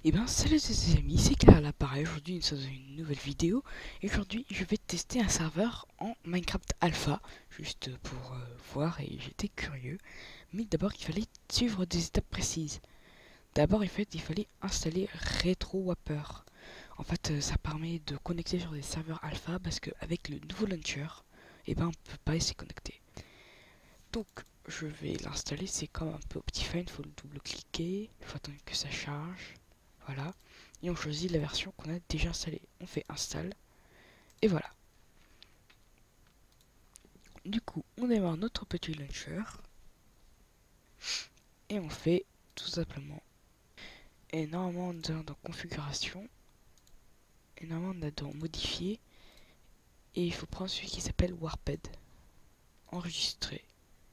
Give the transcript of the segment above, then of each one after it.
Et ben salut les amis, c'est Claire à l'appareil. Aujourd'hui nous sommes dans une nouvelle vidéo. Et aujourd'hui je vais tester un serveur en Minecraft Alpha. Juste pour voir, et j'étais curieux. Mais d'abord il fallait suivre des étapes précises. D'abord il fallait installer RetroWapper. En fait ça permet de connecter sur des serveurs Alpha. Parce qu'avec le nouveau launcher, et ben on peut pas s'y connecter. Donc je vais l'installer, c'est comme un peu Optifine, il faut le double cliquer. Il faut attendre que ça charge. Voilà. Et on choisit la version qu'on a déjà installée. On fait install. Et voilà. Du coup, on démarre notre petit launcher. Et on fait tout simplement. Et normalement, on est dans configuration. Et normalement, on a dans modifier. Et il faut prendre celui qui s'appelle Warped. Enregistrer.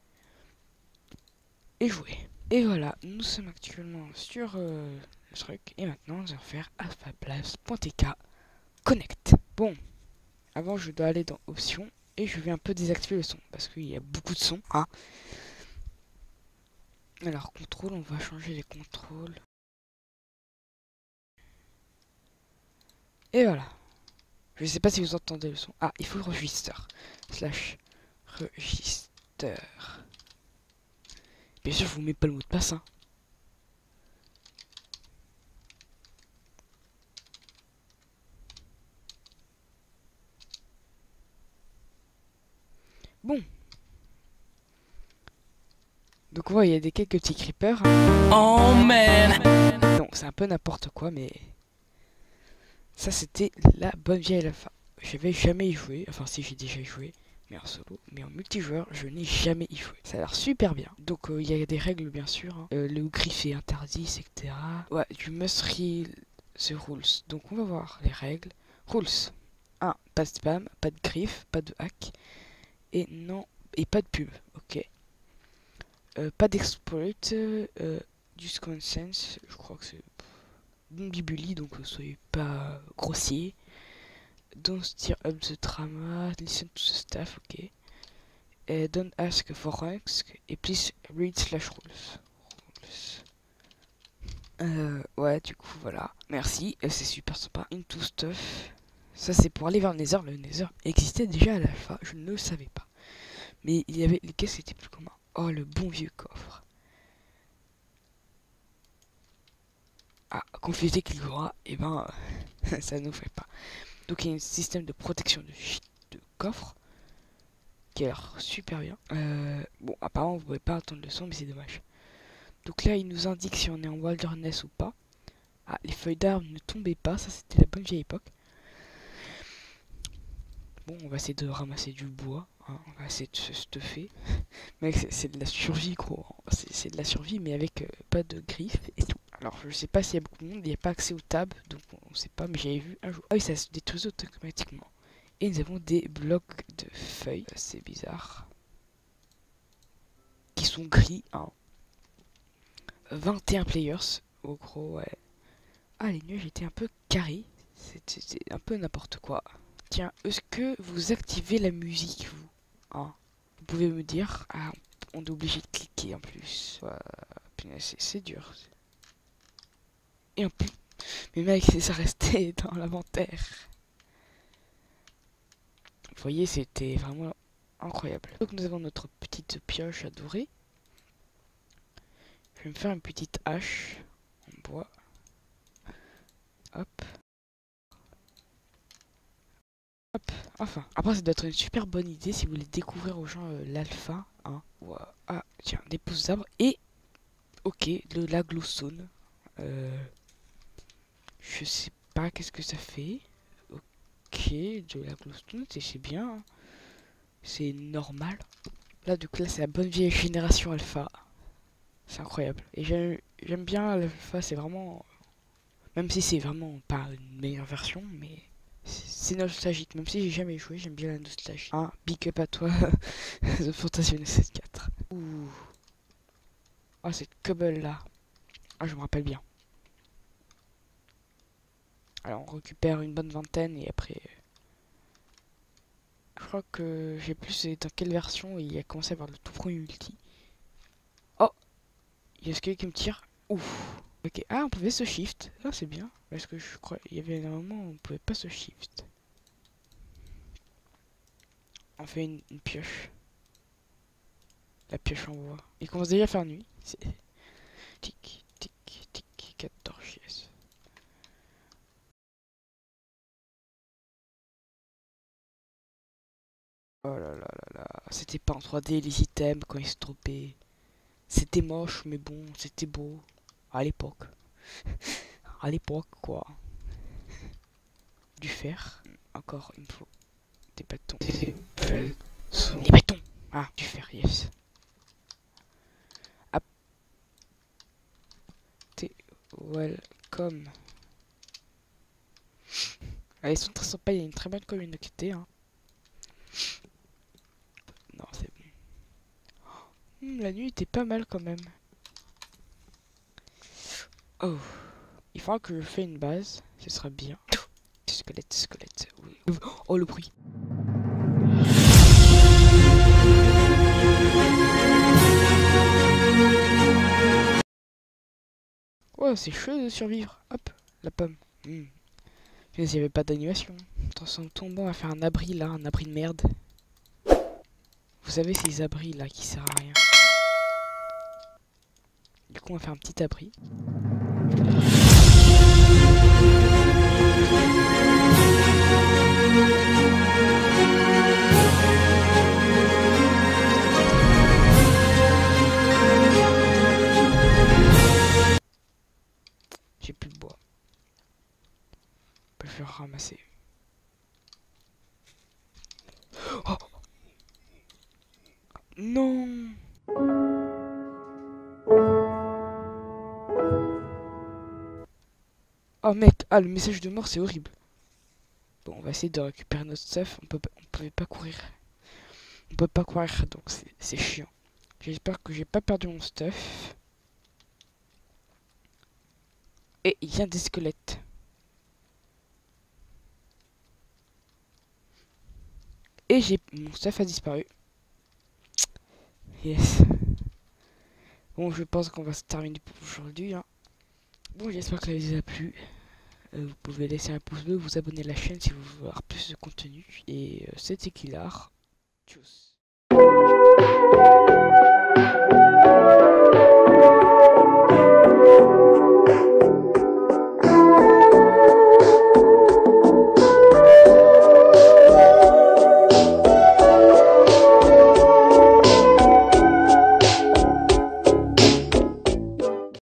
Et jouer. Et voilà, nous sommes actuellement sur le truc. Et maintenant, nous allons faire alphablast.tk connect. Bon, avant, je dois aller dans options. Et je vais un peu désactiver le son. Parce qu'il y a beaucoup de sons. Hein. Alors, contrôle, on va changer les contrôles. Et voilà. Je sais pas si vous entendez le son. Ah, il faut le register. Slash register. Bien sûr, je vous mets pas le mot de passe. Hein. Bon. Donc, on voit, il y a quelques petits creepers. Oh man! Donc, c'est un peu n'importe quoi, mais... Ça, c'était la bonne vieille alpha. J'avais jamais y joué. Enfin, si, j'ai déjà y joué. Mais en solo, mais en multijoueur, je n'ai jamais y joué. Ça a l'air super bien. Donc il y a des règles bien sûr. Hein. Le griffe est interdit, etc. Ouais, du must read the rules. Donc on va voir les règles. Rules 1. Pas de spam, pas de griffe, pas de hack. Et non, et pas de pub. Ok. Pas d'exploit. Du consent. Je crois que c'est bibuli, donc soyez pas grossier. Don't stir up the drama. Listen to the staff. Ok. Don't ask for ranks et please read slash rules. Ouais, du coup, voilà. Merci, c'est super sympa. Into stuff. Ça, c'est pour aller vers le Nether. Le Nether existait déjà à l'alpha, je ne le savais pas. Mais il y avait les caisses qui étaient plus communs. Oh, le bon vieux coffre. Ah, confuser qu'il y aura, et ben, ça nous fait pas. Donc, il y a un système de protection de coffre qui a l'air super bien. Bon, apparemment, vous pouvez pas entendre le son, mais c'est dommage. Donc là, il nous indique si on est en wilderness ou pas. Ah, les feuilles d'arbre ne tombaient pas, ça c'était la bonne vieille époque. Bon, on va essayer de ramasser du bois, hein. On va essayer de se stuffer. Mec, c'est de la survie, gros. C'est de la survie, mais avec pas de griffes et tout. Alors, je sais pas s'il y a beaucoup de monde, il n'y a pas accès aux tables, donc on sait pas, mais j'avais vu un jour. Ah oui, ça se détruit automatiquement. Et nous avons des blocs de feuilles, c'est bizarre. Qui sont gris, hein. 21 players, au gros, ouais. Ah, les nuages étaient un peu carrés. C'était un peu n'importe quoi. Tiens, est-ce que vous activez la musique, vous? Hein, vous pouvez me dire. Ah, on est obligé de cliquer en plus. C'est dur. Et en plus... Mais mec, ça restait dans l'inventaire. Vous voyez, c'était vraiment incroyable. Donc nous avons notre petite pioche à dorer. Je vais me faire une petite hache en bois. Hop. Hop, enfin. Après, ça doit être une super bonne idée si vous voulez découvrir aux gens l'alpha. Hein. Ah, tiens, des pousses d'arbres. Et, ok, la glowstone. Je sais pas qu'est-ce que ça fait. Ok, de la glowstone, c'est bien. Hein. C'est normal. Là, du coup, là, c'est la bonne vieille génération alpha. C'est incroyable. Et j'aime bien l'alpha, c'est vraiment... Même si c'est vraiment pas une meilleure version, mais... C'est nostalgique, même si j'ai jamais joué, j'aime bien la nostalgie. Hein, big up à toi, The Fantasy 74. Ouh. Oh, cette cobble là. Ah, je me rappelle bien. Alors, on récupère une bonne vingtaine et après... Je crois que j'ai plus dans quelle version il a commencé à avoir le tout premier multi. Oh, il y a ce qui me tire. Ouf. Ok, ah, on pouvait se shift. Ah, c'est bien. Parce que je crois il y avait un moment où on pouvait pas se shift. On fait une pioche. La pioche en bois. Il commence déjà à faire nuit. C'est tic, tic, tic, 14 yes. Oh là là là là. C'était pas en 3D les items quand ils se trompaient. C'était moche, mais bon, c'était beau. À l'époque. À l'époque, quoi. Du fer. Encore, il me faut des bâtons. Des bâtons. Ah, du fer, yes. Ah, t'es welcome. Ah, ils sont très sympas, il y a une très bonne communauté. Hein. Non, c'est bon. La nuit était pas mal quand même. Oh. Il faudra que je fasse une base. Ce sera bien. Squelette, squelette. Oui. Oh, le bruit. Oh, c'est chaud de survivre. Hop, la pomme. Mais il n'y avait pas d'animation. En tombant, on va faire un abri là, un abri de merde. Vous savez, ces abris là qui servent à rien. Du coup, on va faire un petit abri. J'ai plus de bois. On peut le faire ramasser. Oh non! Oh mec, ah le message de mort c'est horrible. Bon, on va essayer de récupérer notre stuff. On pouvait pas courir. On peut pas courir donc c'est chiant. J'espère que j'ai pas perdu mon stuff. Et il y a des squelettes. Et mon stuff a disparu. Yes. Bon, je pense qu'on va se terminer pour aujourd'hui. Hein. Bon, j'espère que ça vous a plu. Vous pouvez laisser un pouce bleu, vous abonner à la chaîne si vous voulez voir plus de contenu. Et c'était Kilar. Tchuss.